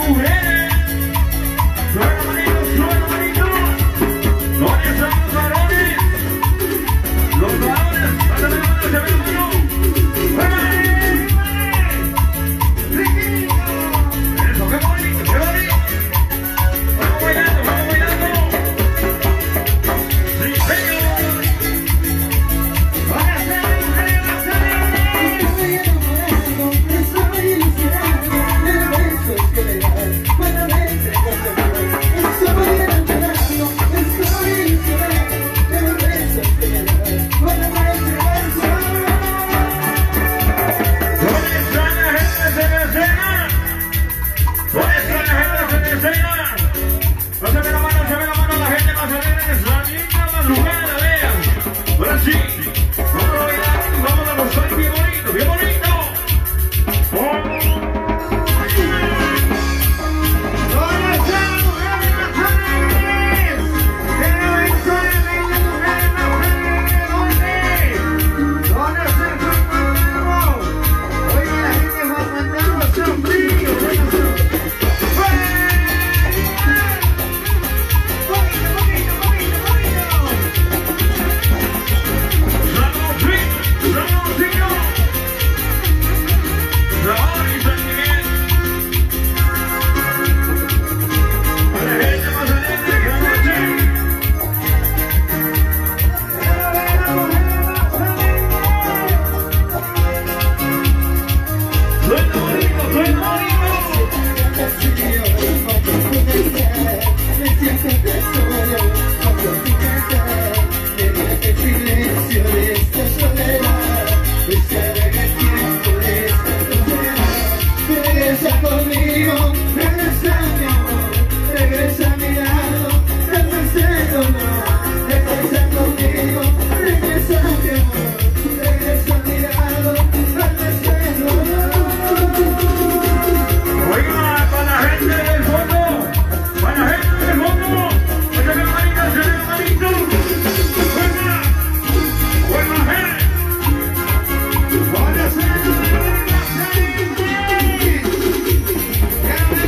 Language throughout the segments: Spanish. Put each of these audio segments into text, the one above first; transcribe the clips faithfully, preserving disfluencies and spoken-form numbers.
mujeres. Sube la manito, sube la manito. ¿Dónde están los varones? Los varones, pásame la mano, se ve la mano. ¡Muévale! Eso, qué bonito, qué bonito. Vamos bailando, vamos bailando. Sí, señor. Van a ser mujeres, van a ser. Estoy enamorado, estoy ilusionado, el beso es que me das, cuando me entregas el amor. Estoy enamorado, estoy ilusionado, el beso es que me das, cuando me entregas el amor. ¿Dónde está la gente cervecera? ¿Dónde está la gente cervecera? Pásame la mano, pásame la mano a la gente más alegre de esa linda madrugada, vean. Ahora sí, vamos a bailar, vamos a gozar bien bonito, bien bonito. ¿Dónde están las mujeres más alegres? Que no encuentren las mujeres más alegres, ¿dónde? ¿Dónde está el Juan Mandamo? Oye, la gente Juan Mandamo son fríos, bueno, son... ¡Poquito, poquito, poquito, poquito! ¡Ramoncito, Ramoncito! Ramón y San Miguel. A la gente más alegre que anoche. ¡Suena bonito, suena bonito! Me siento que solo, cuando tú cantas, mediante el silencio de esta soledad, buscaré el tiempo de esta soledad. Regresa conmigo, regresa mi amor, regresa a mi lado, regresa el dolor. Regresa conmigo, regresa mi amor, regresa a mi lado, regresa el dolor. Oiga, para la gente del fondo, para la gente del fondo, se ve la manita, se ve la manito. Juega, juega, gente. ¿Dónde se ve la gente?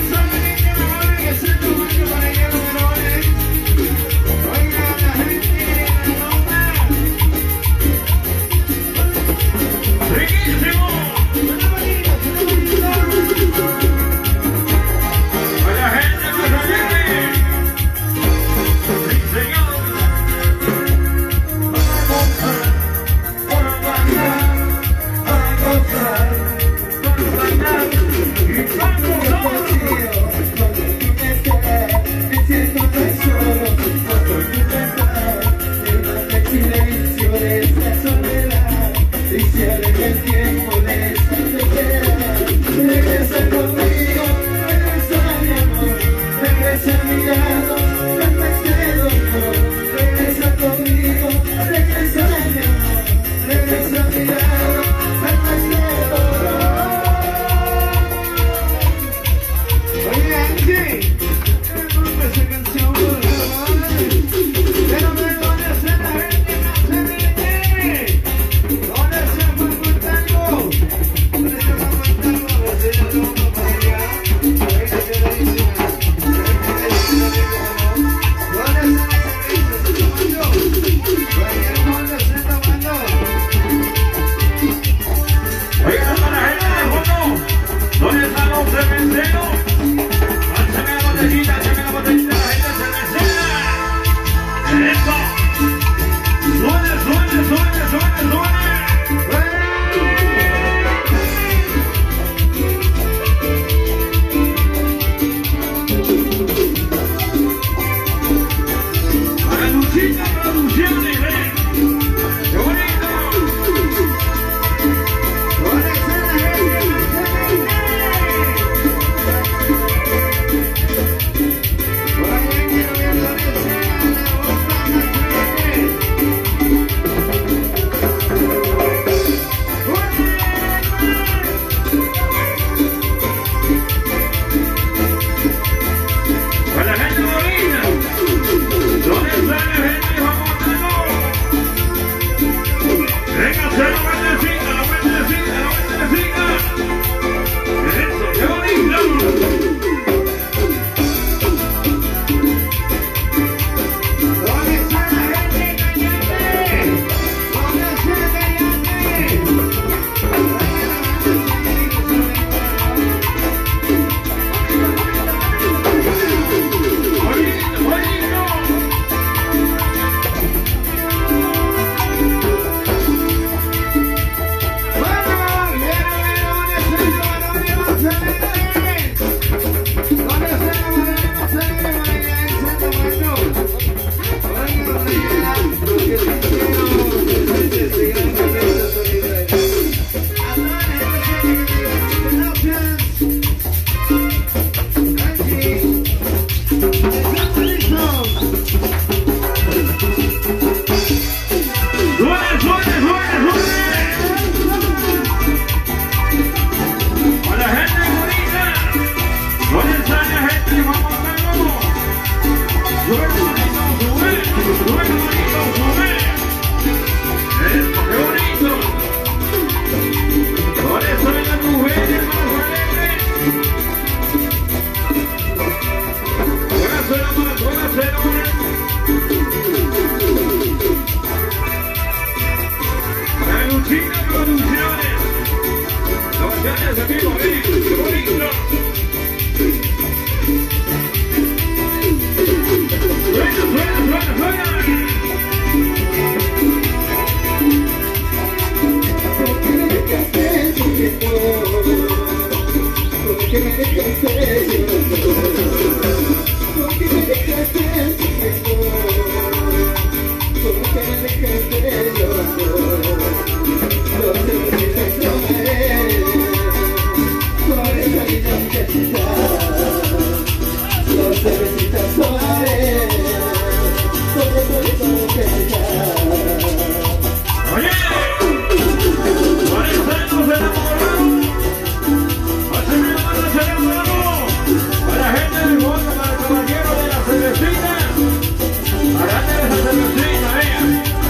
Los cervecitas tomaré, todo por eso pensar. Oye, por eso nos enamoramos. Hace mi hermano se enamoró. Para la gente del bono, para el caballero de la cervecita. Agarren esa cervecita, vean.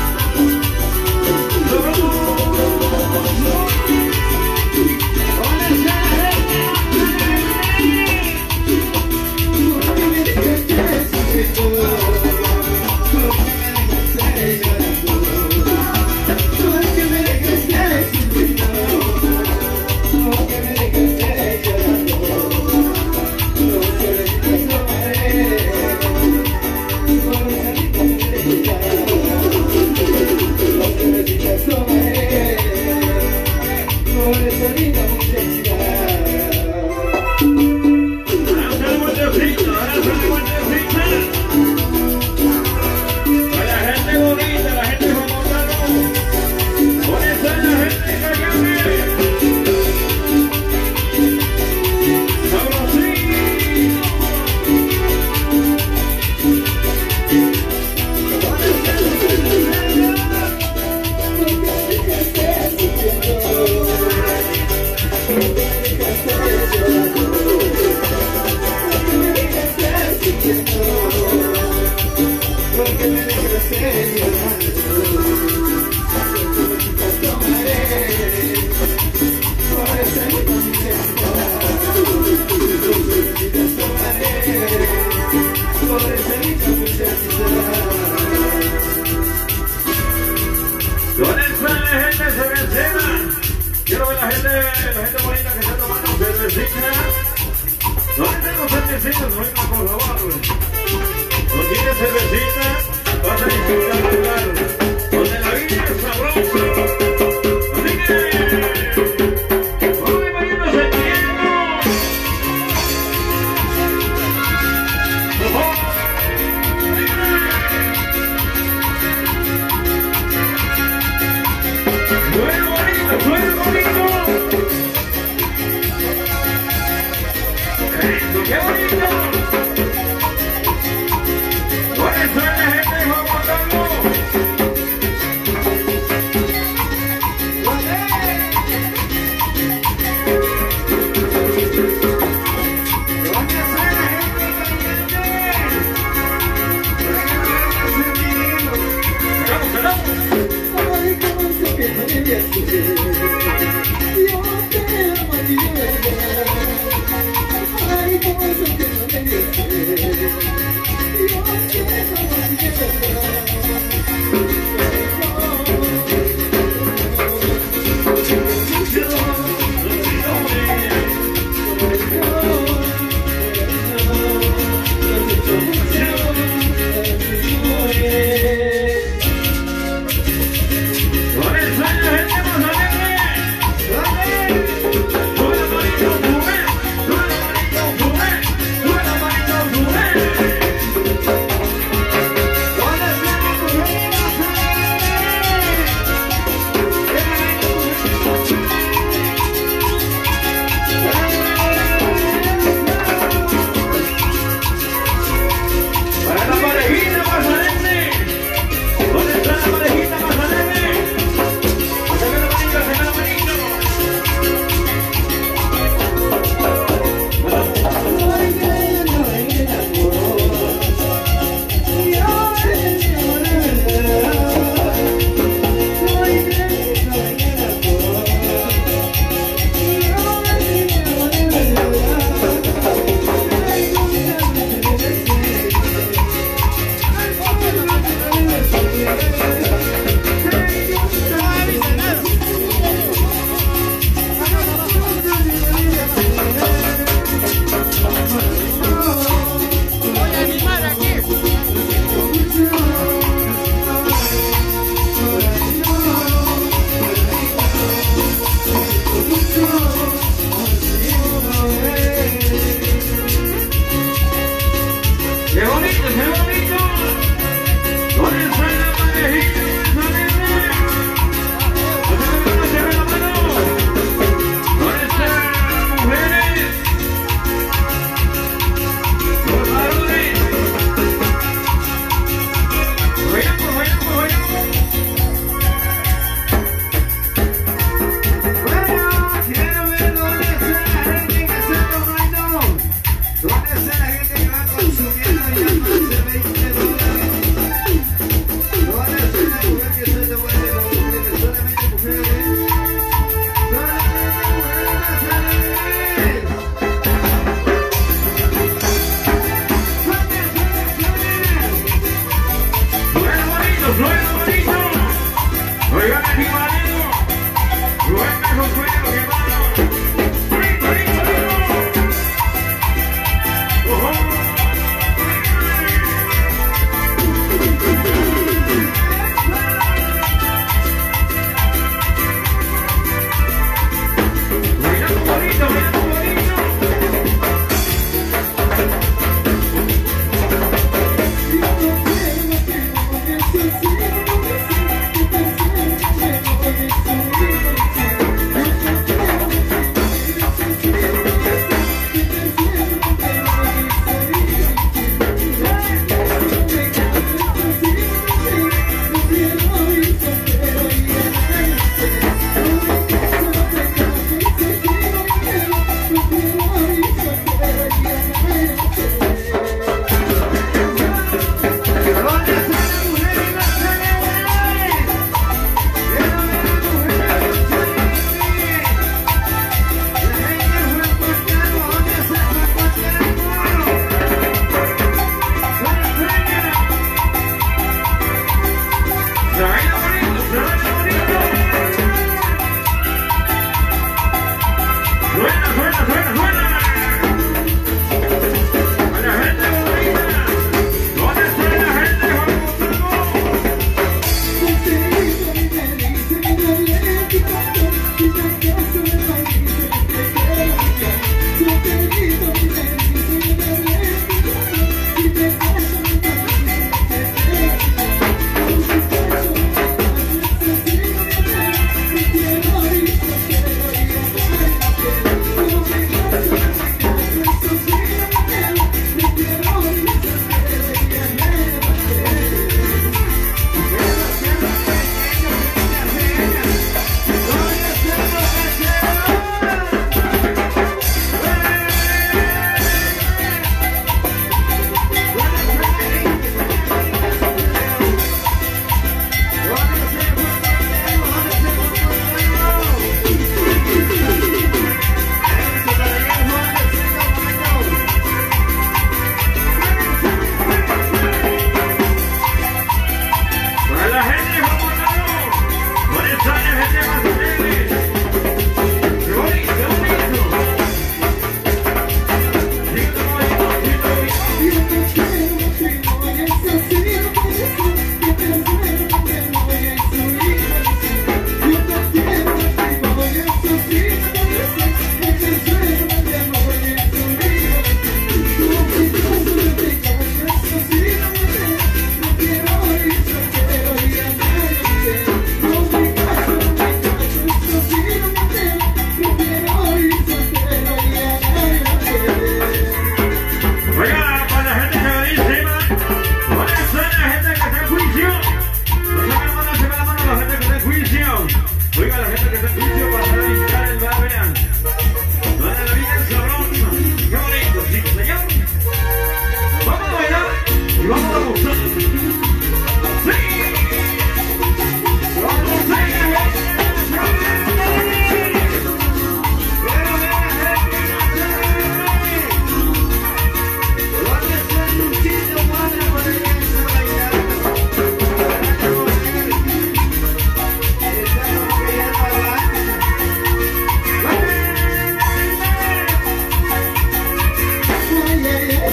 Quiero ver la gente, la gente bonita que está tomando cervecita. No tengo cervecita, no hay una cosa, vamos. No tiene cervecita, vas a disfrutar el lugar donde la vida es sabrosa. Así que, ¡vamos poniéndose el tiempo! ¡Suena bonito, suena bonito! ¡Eso, qué bonito! Por eso la gente dijo a botarlo. Yo te amo, ay, como eso que no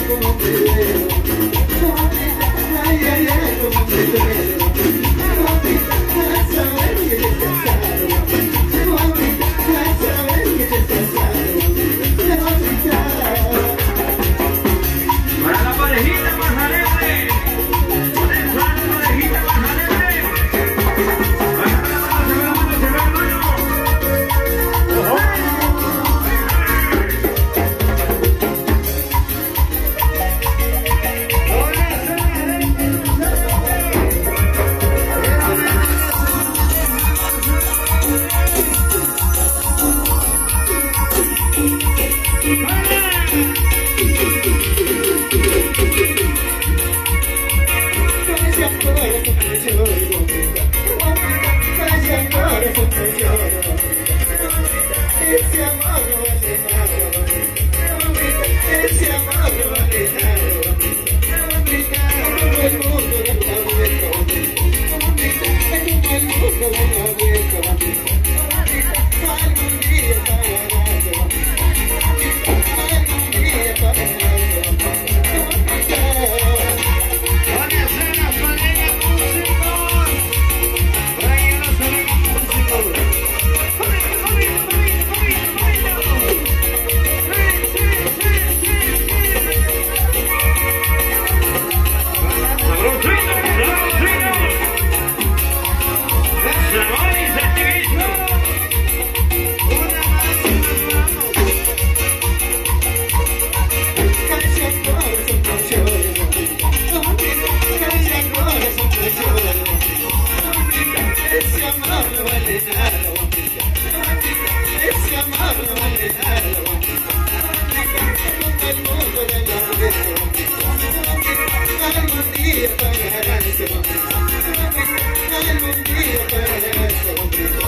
como te veo. Ay, ay, ay, como te veo. Mamita, a saber que te has casado. Mamita, a saber que te has casado. Mamita. Para la parejita más alegre. Con el plan, la parejita más alegre. Para la mano, se ve la mano, se ve la mano. Ese amor no vale nada, ese amor no vale nada, como el mundo da la vuelta, como el mundo da la vuelta, algún día pagarás, algún día pagarás. Ese amor no vale nada, ese amor no vale nada, como el mundo da la vuelta, algún día pagarás ese momento, algún día pagarás ese momento.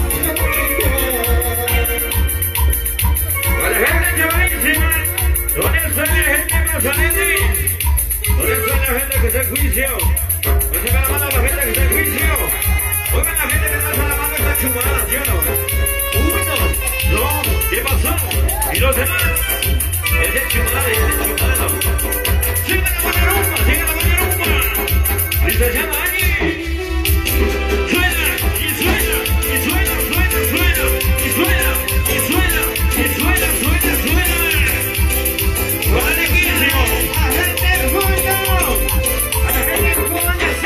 Para la gente que va encima, ¿dónde está la gente más alegre? ¿Dónde está la gente que está en juicio? ¿Dónde está la mano la gente que está en juicio? Oigan la gente que está la mano esta chumada, ¿sí o no? Uno, dos, ¿qué pasó? ¿Y los demás? Ese chumada, ese chumada. ¡Sigue la mano rumba! ¡Sigue la mano rumba! Y se llama Ani. Suena, y suena, y suena, suena, suena, y suena, y suena, y suena, suena, suena. ¡Buenísimo! ¡A la gente del mundo! ¡A la gente del mundo!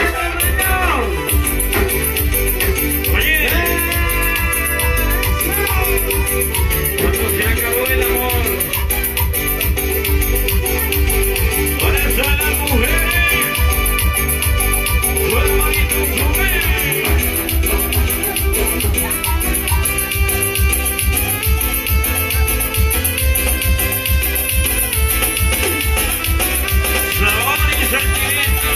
Oye, cuando se acabó el amor, ahora son las mujeres, su hermanito sube. Sabor y sentimiento.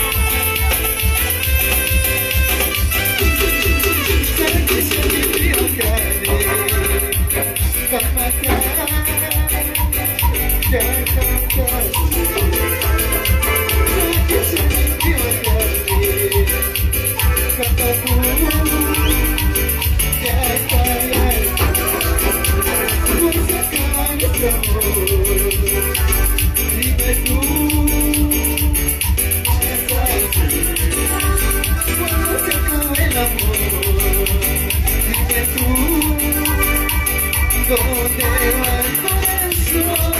Dime tú, cuando se acabe el amor, dime tú, ¿dónde va el corazón?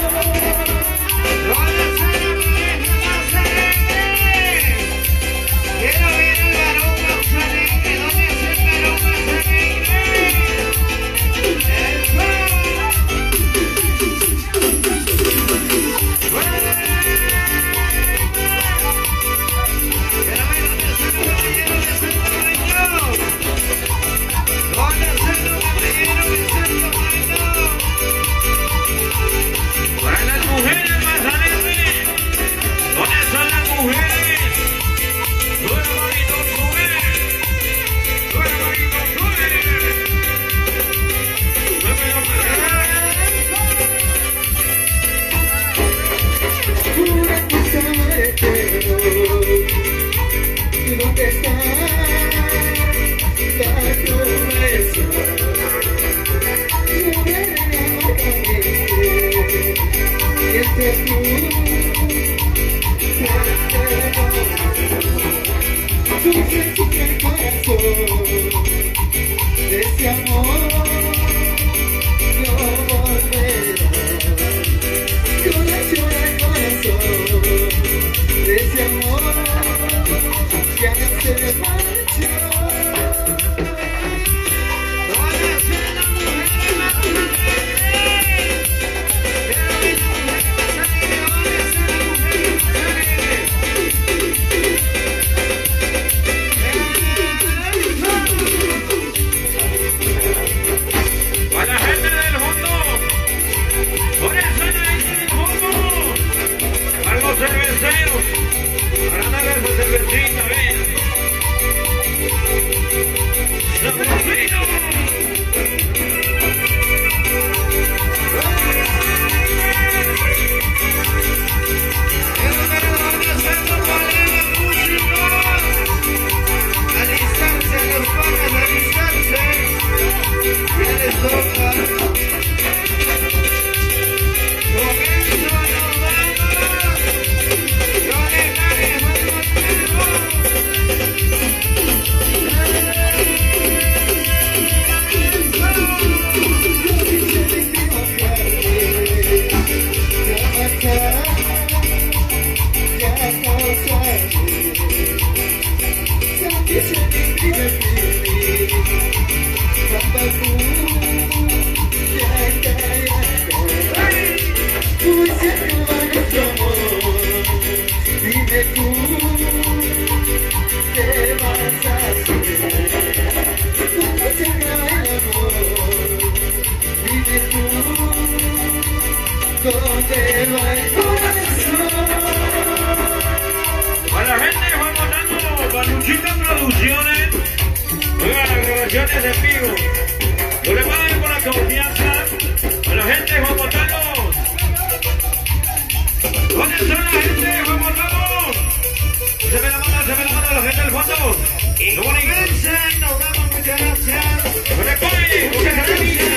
¿Dónde está la vieja más alegre? Quiero ver el varón más alegre. ¿Dónde está el varón más alegre? ¡Eso! Para las mujeres más alegres, ¿dónde están las mujeres? Su hermanito sube, su hermanito sube. Una cosa me quedo, ¿dónde está la promesa? Mujer, y entre tú sufre sufre el corazón de ese amor. No volverá. Llora, llora el corazón de ese amor. Ya no se marchó. A la gente que va votando, Panuchita Producciones, oiga, las grabaciones en vivo, no le paguen por la confianza, a la gente que va votando. ¿Dónde está la gente que va votando? Se ve la mano, se ve la mano a la gente del fondo. Y como la iglesia, nos damos muchas gracias. No le paguen, porque se